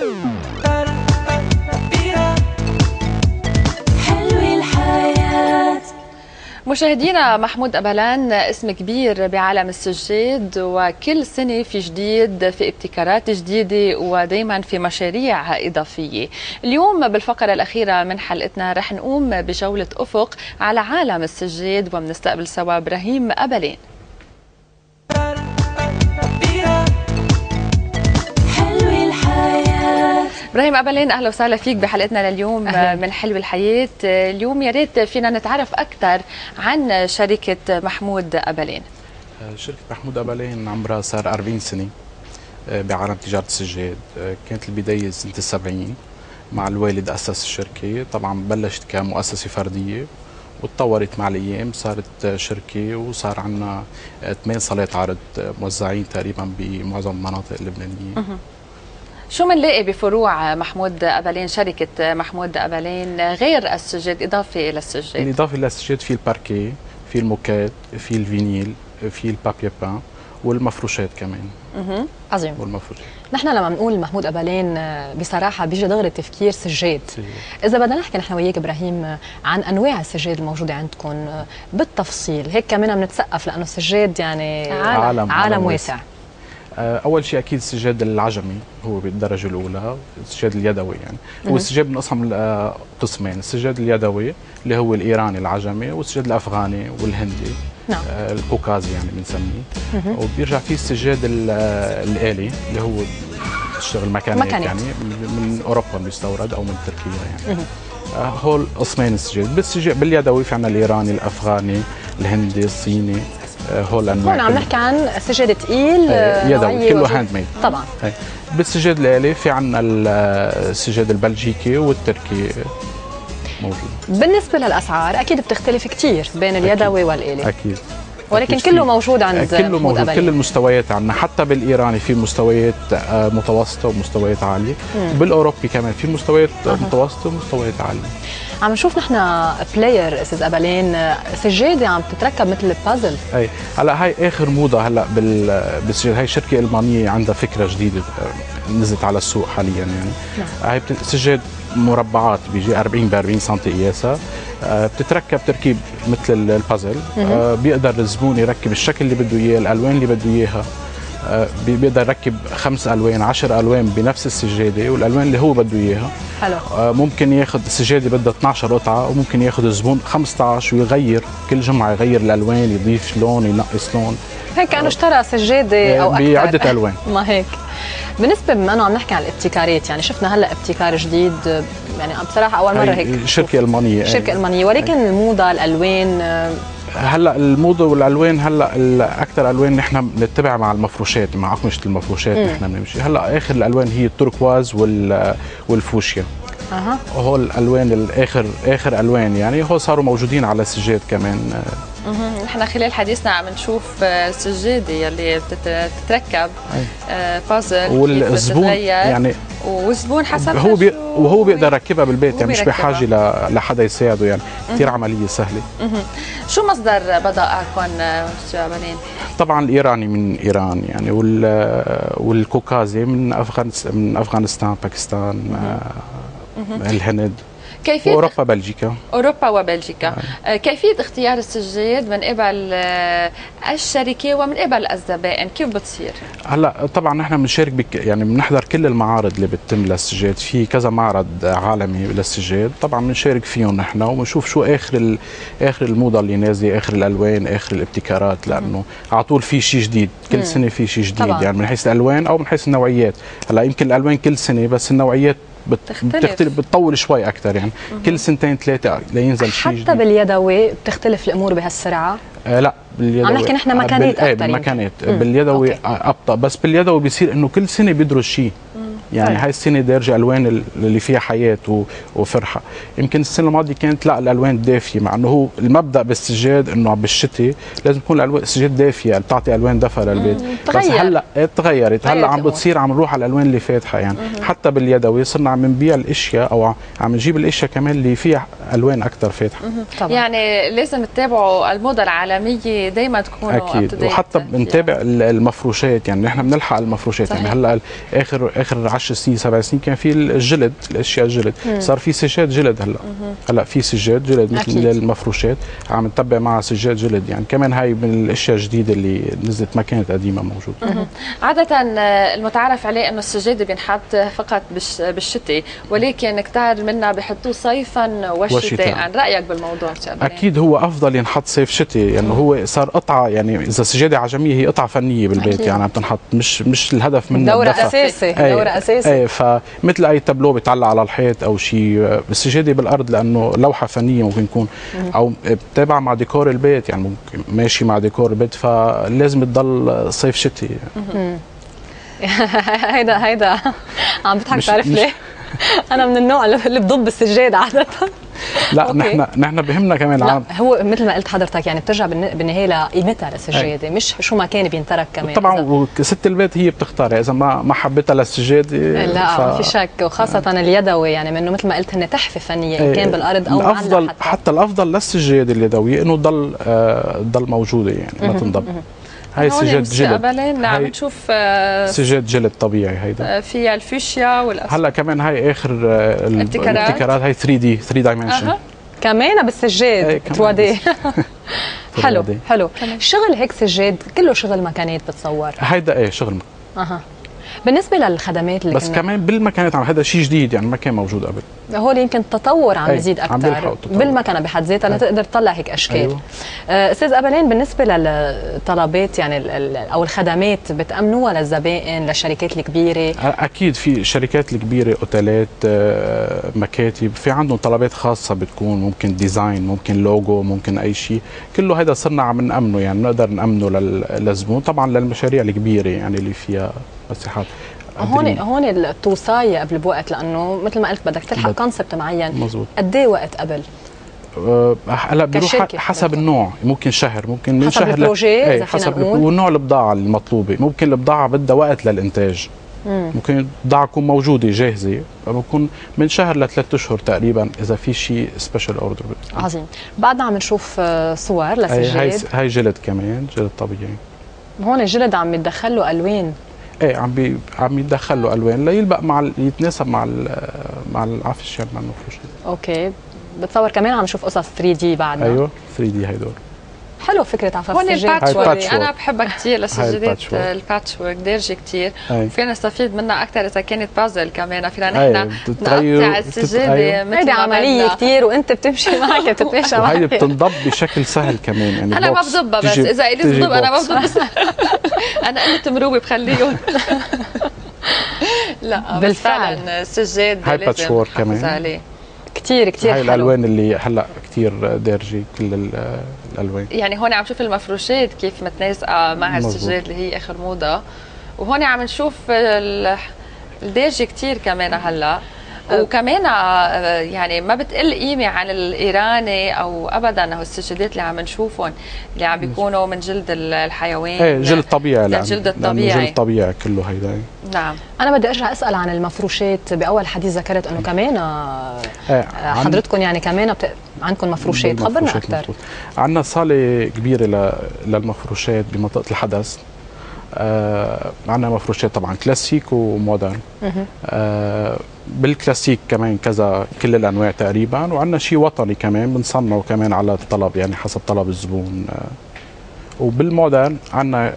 مشاهدينا، محمود أبلان اسم كبير بعالم السجاد، وكل سنة في جديد، في ابتكارات جديدة، ودايما في مشاريع إضافية. اليوم بالفقرة الأخيرة من حلقتنا رح نقوم بجولة أفق على عالم السجاد، وبنستقبل سوا إبراهيم أبلان. إبراهيم أبلان، أهلا وسهلا فيك بحلقتنا لليوم من حلو الحياة. اليوم يا ريت فينا نتعرف أكثر عن شركة محمود أبلان. شركة محمود أبلان عمرها صار 40 سنة بعالم تجارة السجاد. كانت البداية سنة ال70 مع الوالد أسس الشركة. طبعا بلشت كمؤسسة فردية وتطورت مع الأيام، صارت شركة وصار عندنا 8 صالات عرض موزعين تقريبا بمعظم المناطق اللبنانية. شو منلاقي بفروع محمود أبلان، شركة محمود أبلان، غير السجاد، إضافة إلى السجاد؟ الإضافة إلى السجاد في الباركيه، في الموكات، في الفينيل، في البابيي بان والمفروشات كمان. عظيم. والمفروشات. نحن لما بنقول محمود أبلان بصراحة بيجي دغري تفكير سجاد. إذا بدنا نحكي نحن وياك إبراهيم عن أنواع السجاد الموجودة عندكم بالتفصيل، هيك كمان بنتسقف لأنه السجاد يعني عالم واسع. اول شيء اكيد السجاد العجمي هو بالدرجه الاولى، السجاد اليدوي يعني. هو السجاد بنقسم قسمين، السجاد اليدوي اللي هو الايراني العجمي، والسجاد الافغاني والهندي. نعم. الكوكازي يعني بنسميه. وبيرجع فيه السجاد الآلي اللي هو بيشتغل ميكانيك يعني من اوروبا بيستورد او من تركيا يعني. هول قسمين السجاد. باليدوي في عندنا الايراني، الافغاني، الهندي، الصيني. هون عم نحكي عن سجاد ثقيل يدوي كله هاند ميد طبعا. بالسجاد الآلي في عندنا السجاد البلجيكي والتركي موجود. بالنسبه للاسعار اكيد بتختلف كثير بين اليدوي والآلي اكيد، ولكن كله موجود عند كله موجود. كل المستويات عندنا، حتى بالايراني في مستويات متوسطه ومستويات عاليه. بالاوروبي كمان في مستويات متوسطه ومستويات عاليه. عم نشوف نحن بلاير استاذ أبلان، سجاده عم تتركب مثل البازل. اي هلا هاي اخر موضه هلا بالسجاد. هاي شركه المانيه عندها فكره جديده نزلت على السوق حاليا يعني. هاي سجاد مربعات بيجي 40 ب 40 سم قياسها، بتتركب تركيب مثل البازل. بيقدر الزبون يركب الشكل اللي بده اياه، الالوان اللي بده اياها. بيقدر يركب 5 الوان 10 الوان بنفس السجاده، والالوان اللي هو بده اياها. حلو. ممكن ياخذ السجاده بدها 12 قطعه، وممكن ياخذ الزبون 15 ويغير كل جمعه، يغير الالوان، يضيف لون، ينقص لون. هيك كانه اشترى سجاده او اكثر بعده الوان. ما هيك. بالنسبه بما انه عم نحكي عن الابتكارات، يعني شفنا هلا ابتكار جديد، يعني بصراحه اول مره هيك شركه المانيه. شركه المانيه، ولكن الموضه، الالوان، هلا الموضه والالوان. هلا اكثر الوان نحن بنتبع مع المفروشات، مع اقمشه المفروشات نحن بنمشي. هلا اخر الالوان هي التركواز والفوشيا. هول الالوان اخر الوان يعني. هول صاروا موجودين على السجاد كمان. نحن خلال حديثنا عم نشوف السجاده يلي بتتركب بازل، والزبون يعني والزبون حسب وهو بيقدر يركبها بالبيت يعني، مش بحاجه لحدا يساعده يعني. كثير عمليه سهله. شو مصدر بضائعكم استاذ أبلان؟ طبعا الايراني من ايران يعني، والكوكازي من افغانستان، باكستان، الهند، كيفية أوروبا، بلجيكا. أوروبا وبلجيكا. كيفية اختيار السجاد من قبل الشركة ومن قبل الزبائن كيف بتصير؟ هلا طبعا نحن بنشارك يعني بنحضر كل المعارض اللي بتتم للسجاد. في كذا معرض عالمي للسجاد طبعا بنشارك فيهم نحن، وبنشوف شو اخر الموضة اللي نازله، اخر الالوان، اخر الابتكارات، لانه على طول في شيء جديد، كل سنة في شيء جديد طبعاً. يعني من حيث الالوان او من حيث النوعيات. هلا يمكن الالوان كل سنة بس النوعيات بتختلف، بتطول شوي اكثر يعني. كل سنتين ثلاثه لينزل شيء جديد. حتى باليدوي بتختلف الامور بهالسرعه؟ لا باليدوي عم نحكي نحن مكانات اكثر. بالمكانات باليدوي ابطا، بس باليدوي بيصير انه كل سنه بيدرس شيء يعني. هاي السنه دارجه الوان اللي فيها حياه وفرحه. يمكن السنه الماضيه كانت لا الالوان دافيه، مع انه هو المبدا بالسجاد انه بالشتاء لازم تكون الالوان السجاد دافيه، بتعطي الوان دفى للبيت. بس هلا تغيرت، هلا عم بتصير عم نروح على الالوان اللي فاتحه يعني. حتى باليدوي صرنا عم نبيع الاشياء او عم نجيب الاشياء كمان اللي فيها الوان اكثر فاتحه. يعني لازم تتابعوا الموضه العالميه دائما تكونوا اكيد. وحتى بنتابع المفروشات يعني. نحن بنلحق المفروشات يعني. هلا اخر 10 سنين 7 سنين كان في الجلد، الاشياء الجلد، صار في سجاد جلد هلا في سجاد جلد مثل المفروشات عم نتبع معها سجاد جلد، يعني كمان هاي من الاشياء الجديده اللي نزلت ما كانت قديمه موجوده. عاده المتعارف عليه انه السجاد بينحط فقط بالشتاء، ولكن كثار منا بحطوه صيفا وشتاء، رايك بالموضوع شابان؟ اكيد هو افضل ينحط صيف شتاء، يعني هو صار قطعه، يعني اذا سجاده عجميه هي قطعه فنيه بالبيت أكيد. يعني عم تنحط مش الهدف منها دورة اساسي، دورة اساسي. اي فمثل اي تابلو بيتعلق على الحيط او شيء، السجاده بالارض لانه لوحه فنيه ممكن يكون او بتابعه مع ديكور البيت، يعني ممكن ماشي مع ديكور البيت، فلازم تضل صيف شتاء. هيدا عم بضحك، تعرف ليه؟ انا من النوع اللي بضب السجاد عاده. لا نحن بهمنا كمان لا هو مثل ما قلت حضرتك، يعني بترجع بالنهايه لقيمتها للسجاده، مش شو ما كان بينترك كمان. طبعا وست البيت هي بتختار، اذا ما حبيتها للسجاده لا ما في شك، وخاصه اليدوي، يعني منه مثل ما قلت هن تحفه فنيه ان كان بالارض او الافضل حتى الافضل للسجاده اليدويه انه تضل موجوده، يعني ما تنضب. هاي سجاد جلد، عم نشوف سجاد جلد طبيعي هيدا، فيها الفوشيا والأسود. هلا كمان هاي اخر الابتكارات، هاي 3 دايمنشن كمان بالسجاد 3 دي. حلو حلو. شغل هيك سجاد كله شغل مكانات بتصور؟ هيدا شغل بالنسبه للخدمات اللي بس كمان بالمكانات، هذا شيء جديد يعني ما كان موجود قبل. هول يمكن التطور عم يزيد اكثر بالمكنه بحد ذاتها لتقدر تطلع هيك اشكال. أيوه. استاذ ابلين، بالنسبه للطلبات يعني او الخدمات بتامنوها للزبائن، للشركات الكبيره؟ اكيد في الشركات الكبيره، اوتيلات، مكاتب، في عندهم طلبات خاصه بتكون ممكن ديزاين، ممكن لوجو، ممكن اي شيء، كله هذا صرنا عم نامنه، يعني نقدر نامنه للزبون. طبعا للمشاريع الكبيره يعني اللي فيها مساحات. هون التوصايه قبل بوقت، لانه مثل ما قلت بدك تلحق كونسبت معين. مزبوط. قد ايه وقت قبل؟ هلا بيروح حسب النوع، ممكن شهر، ممكن من حسب شهر البروجي اذا فينا نقول، ونوع البضاعه المطلوبه. ممكن البضاعه بدها وقت للانتاج، ممكن البضاعه تكون موجوده جاهزه، فبكون من شهر ل3 اشهر تقريبا اذا في شيء سبيشال اوردر. عظيم. بعدنا عم نشوف صور لسجاد. هاي جلد كمان، جلد طبيعي. هون الجلد عم يتدخل له الوان. عم يتدخل له الوان ليلبق يتناسب مع العفش، يعني مع المفروشات. اوكي. بتصور كمان عم نشوف قصص 3 دي بعدنا. ايوه 3 دي هدول. حلو فكره عفاف السجاد. هون الباتش وورك انا بحبها كثير للسجادات، الباتش وورك دارجه كثير، وفينا نستفيد منها اكثر اذا كانت بازل كمان، فينا نحن نقطع السجاده مثل هيدي عمليه كثير وانت بتمشي معك بتتماشى معك، وهيدي بتنضب بشكل سهل كمان، يعني انا ما بضبها، بس اذا الي تضب انا ما بضب. انا قلت مروبه بخليهم. لا بالفعل السجاد هاي باتش وورك كمان كثير حلو. هاي الالوان اللي هلا كثير دارجه، كل الالوان. يعني هون عم نشوف المفروشات كيف متناسقه مع السجاد اللي هي اخر موضه، وهون عم نشوف الدارجه كثير كمان هلا، وكمان يعني ما بتقل قيمه عن الايراني او ابدا. هو السجادات اللي عم نشوفهم اللي عم بيكونوا من جلد الحيوان، جلد طبيعي، الجلد الطبيعي، جلد طبيعي كله هيدا. نعم. انا بدي ارجع اسال عن المفروشات. باول حديث ذكرت انه كمان حضرتكم يعني كمان عندكم مفروشات، خبرنا اكثر. عندنا صاله كبيره للمفروشات بمنطقه الحدث. عندنا مفروشات طبعا كلاسيك ومودرن. بالكلاسيك كمان كل الانواع تقريبا، وعندنا شيء وطني كمان بنصنعه كمان على الطلب، يعني حسب طلب الزبون. وبالمودرن عندنا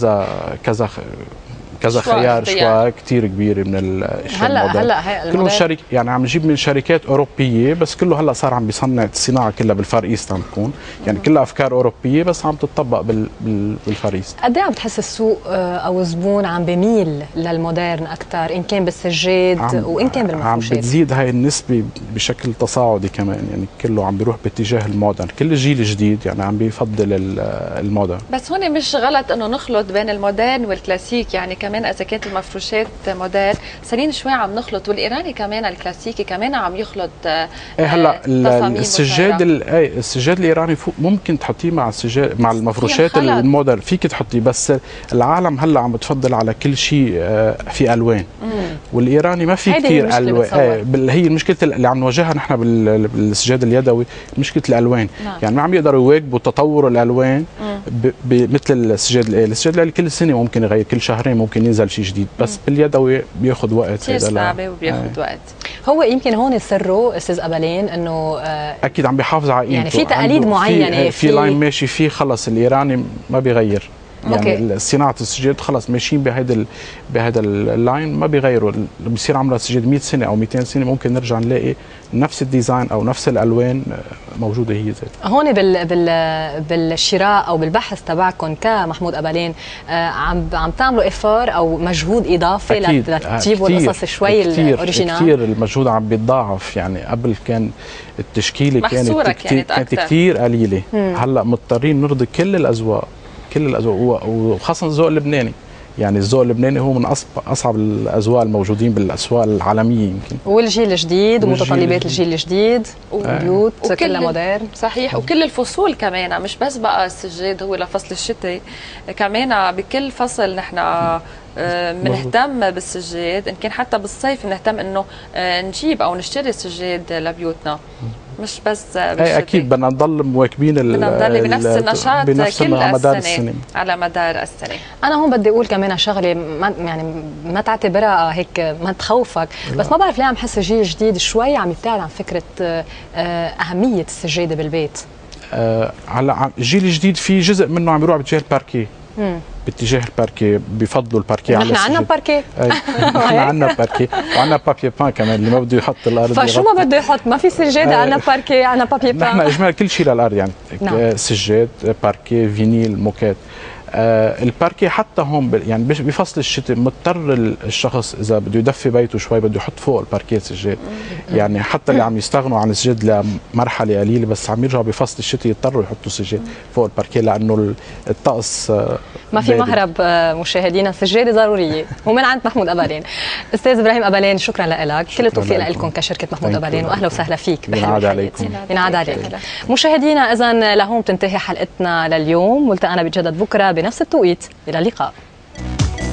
كذا خيار شوي كثير كبيره من الاشياء المودرن. هلا كله يعني عم نجيب من شركات اوروبيه، بس كله هلا صار عم بيصنع الصناعه كلها بالفار ايست، عم تكون يعني كلها افكار اوروبيه بس عم تطبق بالفار ايست. قد ايه عم بتحس السوق او الزبون عم بيميل للمودرن اكثر، ان كان بالسجاد وان كان بالمفروشات؟ عم بتزيد هاي النسبه بشكل تصاعدي كمان، يعني كله عم بيروح باتجاه المودرن، كل الجيل الجديد يعني عم بيفضل المودرن. بس هون مش غلط انه نخلط بين المودرن والكلاسيك، يعني كمان اذا كانت المفروشات مودرن صارين شوي عم نخلط، والايراني كمان الكلاسيكي كمان عم يخلط. هلا السجاد الايراني ممكن تحطيه مع السجاد مع المفروشات المودرن، فيك تحطيه، بس العالم هلا عم بتفضل على كل شيء في الوان، والايراني ما في كثير الوان. هي المشكله اللي عم نواجهها نحن بالسجاد اليدوي، مشكله الالوان. يعني ما عم يقدروا يواكبوا تطور الالوان مثل السجاد الآلي، السجاد الآلي كل سنه ممكن يغير، كل شهرين ممكن ينزل شيء جديد، بس باليدوي بياخذ وقت. كثير صعبه وبياخذ وقت. هو يمكن هون سره استاذ ابالين انه اكيد عم بيحافظ على قيمته، يعني في تقاليد معينه، في لاين ماشي فيه، خلص الايراني ما بيغير، يعني صناعه السجاد خلص ماشيين بهذا اللاين ما بيغيروا، بصير عمره سجاد 100 سنه او 200 سنه ممكن نرجع نلاقي نفس الديزاين او نفس الالوان موجوده هي ذاتها. هون بالشراء او بالبحث تبعكم كمحمود ابالين عم تعملوا افار او مجهود اضافي لتجيبوا القصص شوي الاوريجينال؟ كثير المجهود عم بيتضاعف، يعني قبل كان التشكيله كانت كثير قليله، هلا مضطرين نرضي كل الاذواق وخاصه الذوق اللبناني، يعني الذوق اللبناني هو من اصعب الاذواق الموجودين بالاسواق العالميه يمكن. والجيل الجديد ومتطلبات الجيل الجديد وبيوت كلها مودرن. صحيح، وكل الفصول كمان، مش بس بقى السجاد هو لفصل الشتاء، كمان بكل فصل نحن بنهتم بالسجاد، ان كان حتى بالصيف بنهتم انه نجيب او نشتري سجاد لبيوتنا، مش بس بالشتاء. اكيد بدنا نضل مواكبين، بدنا نضل بنفس النشاط كل السنه على مدار السنه. انا هون بدي اقول كمان شغله ما تعتبرها هيك ما تخوفك، بس ما بعرف ليه عم حس الجيل الجديد شوي عم يبتعد عن فكره اهميه السجاده بالبيت. هلا الجيل الجديد في جزء منه عم يروح باتجاه الباركيه، باتجاه الباركيه، بفضلوا الباركيه على السجاد. نحن عندنا باركيه، نحن عندنا باركيه وعندنا بابي بان كمان، اللي ما بده يحط الارض فشو ما بده يحط، ما في سجاده، عندنا باركيه، عندنا بابي بان، نحن اجمال كل شيء للارض، يعني سجاد، باركيه، فينيل، موكات. الباركيه حتى هون يعني بفصل الشتاء مضطر الشخص اذا بده يدفي بيته شوي بده يحط فوق الباركيه سجاد، يعني حتى اللي عم يستغنوا عن السجاد لمرحله قليله بس عم يرجعوا بفصل الشتاء يضطروا يحطوا سجاد فوق الباركيه لانه الطقس ما في مهرب. مشاهدينا السجاده ضروريه، ومن عند محمود ابالين. استاذ ابراهيم ابالين شكرا لك، كل التوفيق لكم كشركه محمود ابالين، واهلا وسهلا فيك. ينعاد عليكم. ينعاد عليك. مشاهدينا اذا لهون تنتهي حلقتنا لليوم، والتقانا بجدد بكره بنفس التوقيت، الى اللقاء.